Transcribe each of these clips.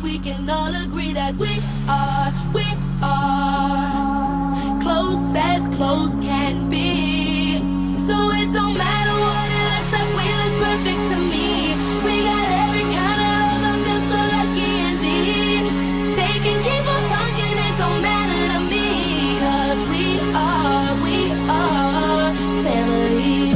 we can all agree that we are close can be. So it don't matter what it looks like, we look perfect to me. We got every kind of love, I feel so lucky indeed. They can keep on talking, it don't matter to me. 'Cause we are family.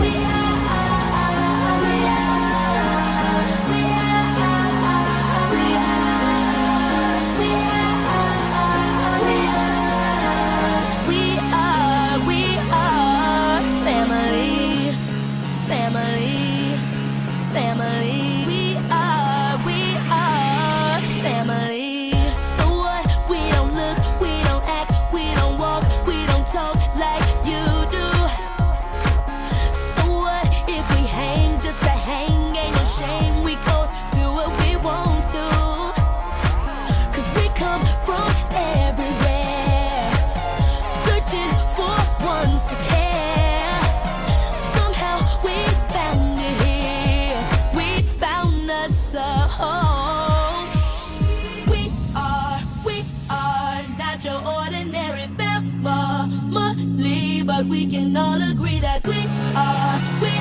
But we can all agree that we are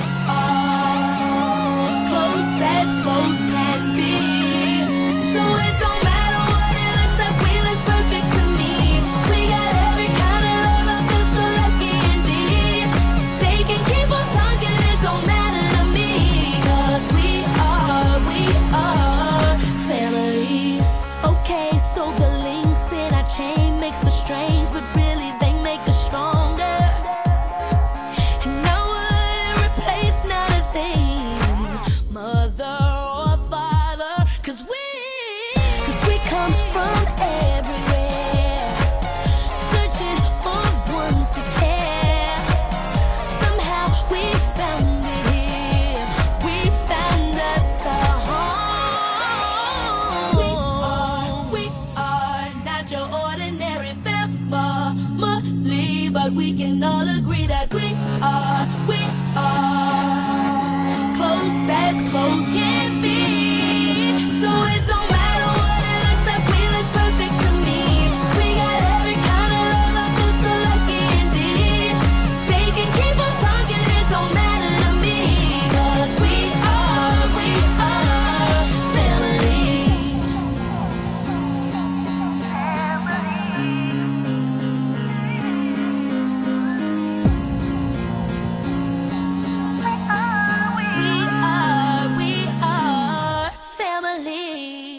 close can be. So it don't matter what it looks like, we look perfect to me. We got every kind of love, I feel so lucky indeed. They can keep on talking, it don't matter to me. 'Cause we are family. Okay, so the links in our chain makes us strange, but really they make us stronger. But we can all agree that we are close can be. So it don't matter what it looks like, we look perfect to me. We got every kind of love, I feel so lucky indeed. They can keep on talking, it don't matter to me. 'Cause we are family. We are family.